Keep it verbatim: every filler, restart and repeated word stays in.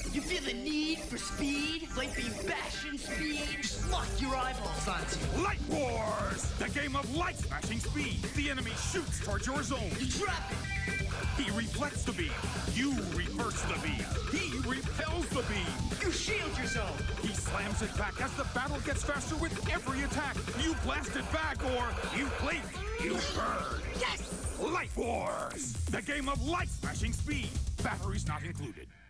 You feel the need for speed? Light beam bashing speed? Just lock your eyeballs onto. Light Wars! The game of light-smashing speed. The enemy shoots towards your zone. You drop it. He reflects the beam. You reverse the beam. He repels the beam. You shield your zone. He slams it back as the battle gets faster with every attack. You blast it back or you blink. You burn. Yes! Light Wars! The game of light-smashing speed. Batteries not included.